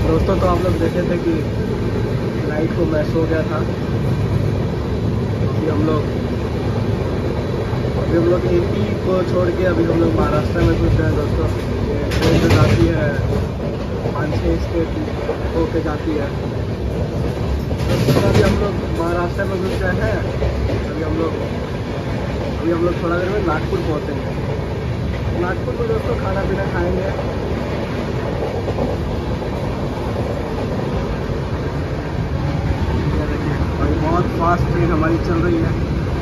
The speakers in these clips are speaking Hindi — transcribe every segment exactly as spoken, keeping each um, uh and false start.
दोस्तों तो हम लोग देखे थे कि नाइट को मैच हो गया था। अभी हम लोग अभी हम लोग यूपी को छोड़ के अभी हम लोग महाराष्ट्र में घुस गए दोस्तों। ये ट्रेन जो जाती है पाँच छः स्टेट होके जाती है। दोस्तों अभी हम लोग महाराष्ट्र में घुस गए हैं। अभी हम लोग अभी हम लोग थोड़ा देर में नागपुर पहुँचेंगे। नागपुर में दोस्तों खाना पीना खाएंगे। और बहुत फास्ट ट्रेन हमारी चल रही है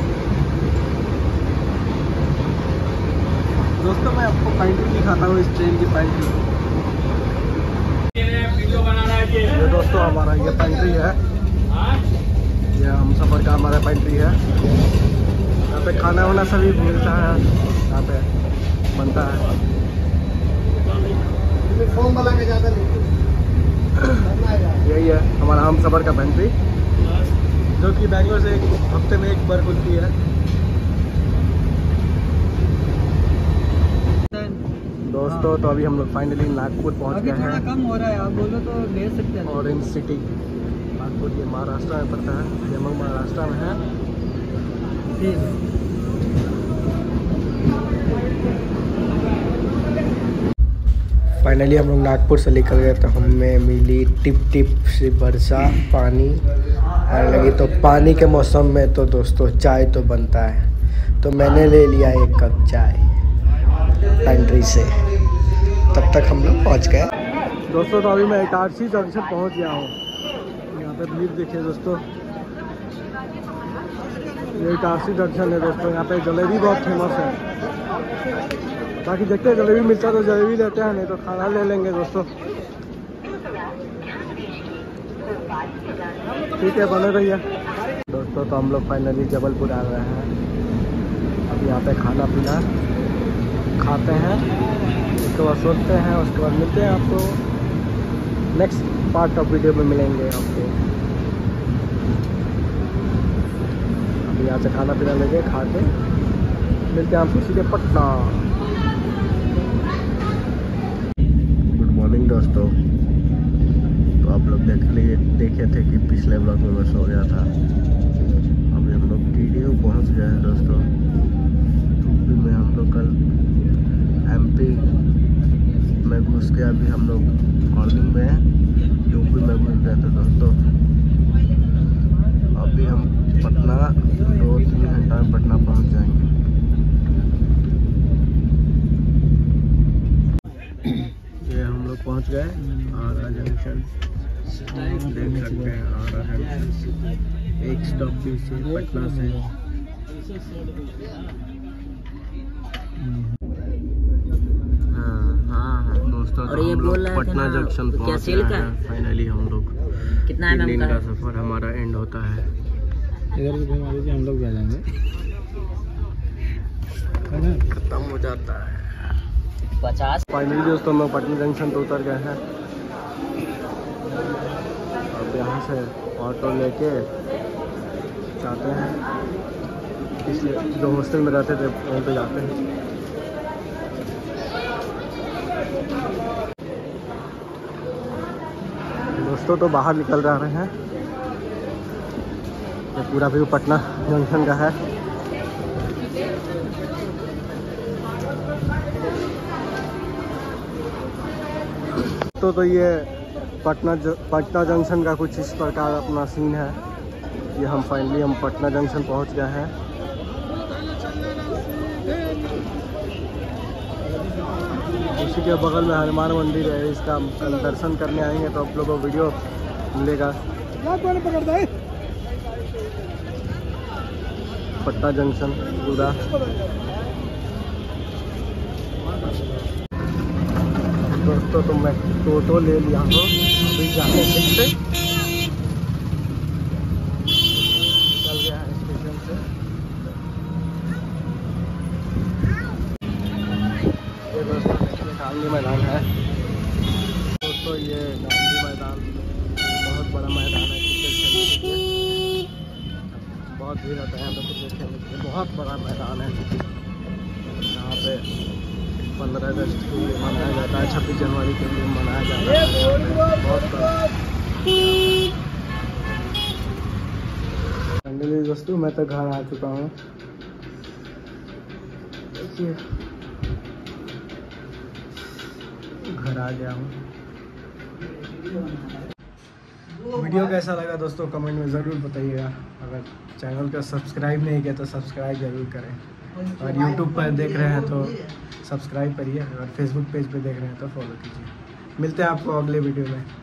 दोस्तों। मैं आपको पैंट्री दिखाता हूँ, इस ट्रेन की पैंट्री। ये दोस्तों हमारा ये पैंट्री है, ये हम सफ़र का हमारा पैंट्री है। यहाँ पे खाना वाना सभी मिलता है, यहाँ पे बनता है। यही है हमारा हम सफ़र का पैंट्री, जो कि बैंगलोर से एक हफ्ते में एक बार खुलती है। दोस्तों तो अभी हम लोग फाइनली नागपुर पहुंच गए हैं। कम हो रहा है, आप बोलो तो ले सकते हैं। ऑरेंज सिटी नागपुर, ये महाराष्ट्र में पड़ता है। ये हम लोग महाराष्ट्र में है। फाइनली हम लोग नागपुर से निकल गए तो हमें मिली टिप टिप से वर्षा पानी आने लगी। तो पानी के मौसम में तो दोस्तों चाय तो बनता है, तो मैंने ले लिया एक कप चाय पैंट्री से। तब तक हम लोग पहुंच गए दोस्तों। तो अभी मैं इटारसी जंक्शन पहुंच गया हूँ। यहाँ पे भीड़ देखिए दोस्तों, ये इटारसी जंक्शन है दोस्तों। यहाँ पे जलेबी बहुत फेमस है। बाकी देखते हैं, जलेबी मिलता है तो जलेबी लेते हैं, नहीं तो खाना ले लेंगे दोस्तों। ठीक है, बने रहिए दोस्तों। तो हम लोग फाइनली जबलपुर आ गए हैं। अब यहाँ पे खाना पीना खाते हैं, उसके बाद सोते हैं, उसके बाद मिलते हैं आपको नेक्स्ट पार्ट ऑफ वीडियो में मिलेंगे आपको। अभी यहाँ से खाना पीना लेके खा के मिलते हैं आपको सीधे पटना। गुड मॉर्निंग दोस्तों। तो आप लोग देख लिए देखे थे कि पिछले ब्लॉग में मैं सो गया था। अभी हम लोग टी डी यू पहुँच गए हैं दोस्तों। यूपी में हम लोग कल एमपी में घुस के अभी हम लोग मॉर्निंग में यूपी में घुस गए थे दोस्तों। अभी हम पटना दो तीन घंटा में पटना पहुंच जाएंगे। ये हम लोग पहुंच गए आरा जंक्शन, देख सकते हैं आरा जंक्शन। एक स्टॉप पीछे पटना से। दोस्तों और ये बोल रहा पटना जंक्शन पहुंच गए हैं फाइनली। हम लोग कितना तीन दिन का सफर हमारा एंड होता है। इधर से घुमा दीजिए, हम लोग भी आ जाएंगे। खत्म हो जाता है पचास। फाइनली दोस्तों हम लोग पटना जंक्शन तो उतर गए हैं। अब यहाँ से ऑटो लेके जाते हैं, इसलिए जो हॉस्टल में रहते थे वहीं पे जाते हैं। दोस्तों तो बाहर निकल रहे हैं। ये पूरा व्यू पटना जंक्शन का है। तो तो ये पटना ज, पटना जंक्शन का कुछ इस प्रकार अपना सीन है। ये हम फाइनली हम पटना जंक्शन पहुंच गए हैं। उसी के बगल में हनुमान मंदिर है, इसका कल दर्शन करने आएंगे तो आप लोगों को वीडियो मिलेगा। पटना जंक्शन पूरा दोस्तों तो मैं टोटो ले लिया हूँ अभी जाने से। चल गया है स्टेशन से। ये दोस्तों देखिए गांधी मैदान है। दोस्तों ये गांधी मैदान बहुत बड़ा मैदान है क्रिकेट खेलने के लिए। बहुत भीड़ होता है यहाँ पे क्रिकेट खेलने के लिए। बहुत बड़ा मैदान है। यहाँ पे पंद्रह अगस्त के लिए मनाया जाता है, छब्बीस जनवरी के लिए मनाया जाता है। बहुत फाइनली दोस्तों मैं तो घर आ चुका हूँ। देखिए घर आ गया हूँ। वीडियो कैसा लगा दोस्तों कमेंट में ज़रूर बताइएगा। अगर चैनल को सब्सक्राइब नहीं किया तो सब्सक्राइब ज़रूर करें, और यूट्यूब पर देख रहे हैं तो सब्सक्राइब करिए, और फेसबुक पेज पे देख रहे हैं तो फॉलो कीजिए। मिलते हैं आपको अगले वीडियो में।